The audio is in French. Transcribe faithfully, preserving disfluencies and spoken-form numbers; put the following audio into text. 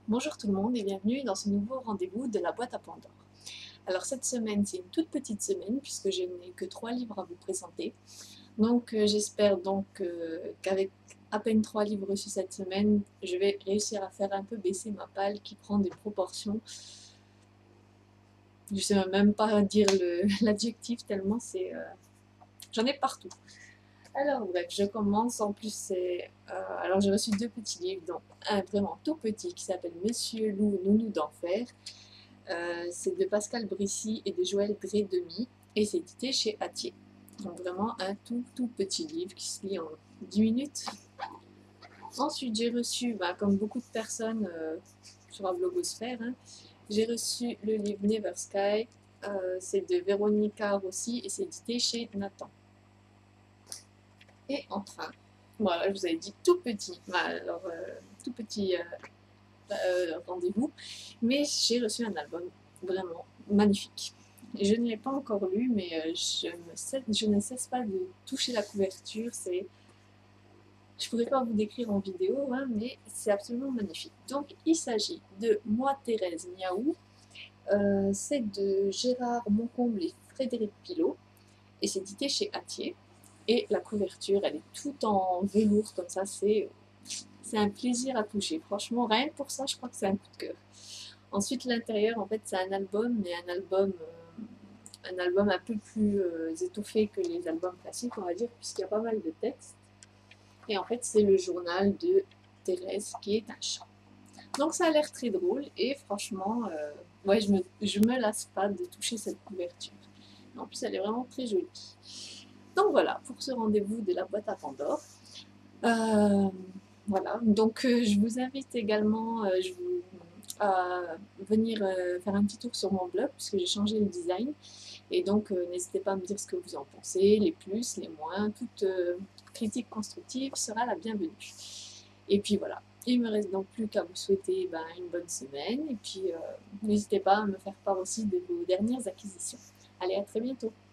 Bonjour tout le monde et bienvenue dans ce nouveau rendez-vous de la boîte à Pandore. Alors cette semaine c'est une toute petite semaine puisque je n'ai que trois livres à vous présenter. Donc euh, j'espère donc euh, qu'avec à peine trois livres reçus cette semaine, je vais réussir à faire un peu baisser ma palle qui prend des proportions. Je ne sais même pas dire l'adjectif tellement c'est... Euh, j'en ai partout. Alors bref, je commence. En plus, c'est. Euh, alors j'ai reçu deux petits livres, donc un vraiment tout petit qui s'appelle Monsieur Loup, Nounou d'enfer. Euh, c'est de Pascal Brissy et de Joël Dré-Demy et c'est édité chez Hatier. Donc vraiment un tout tout petit livre qui se lit en dix minutes. Ensuite, j'ai reçu, bah, comme beaucoup de personnes euh, sur la blogosphère, hein, j'ai reçu le livre Never Sky. Euh, c'est de Véronica Rossi et c'est édité chez Nathan. Et enfin, voilà, je vous avais dit tout petit, alors euh, tout petit euh, euh, rendez-vous, mais j'ai reçu un album vraiment magnifique. Je ne l'ai pas encore lu, mais euh, je, me cesse, je ne cesse pas de toucher la couverture. C'est, je ne pourrais pas vous décrire en vidéo, hein, mais c'est absolument magnifique. Donc, il s'agit de Moi Thérèse Miaou. Euh, c'est de Gérard Moncomble et Frédéric Pilot, et c'est édité chez Hatier. Et la couverture, elle est toute en velours comme ça, c'est c'est un plaisir à toucher. Franchement, rien que pour ça, je crois que c'est un coup de cœur. Ensuite, l'intérieur, en fait, c'est un album, mais un album, euh, un album un peu plus euh, étoffé que les albums classiques, on va dire, puisqu'il y a pas mal de textes. Et en fait, c'est le journal de Thérèse qui est un chat. Donc ça a l'air très drôle et franchement, euh, ouais, je me, je me lasse pas de toucher cette couverture. En plus, elle est vraiment très jolie. Donc voilà, pour ce rendez-vous de la boîte à Pandore. Euh, voilà, donc euh, je vous invite également euh, je vous, à venir euh, faire un petit tour sur mon blog puisque j'ai changé le design. Et donc euh, n'hésitez pas à me dire ce que vous en pensez, les plus, les moins, toute euh, critique constructive sera la bienvenue. Et puis voilà, il me reste donc plus qu'à vous souhaiter ben, une bonne semaine et puis euh, n'hésitez pas à me faire part aussi de vos dernières acquisitions. Allez, à très bientôt.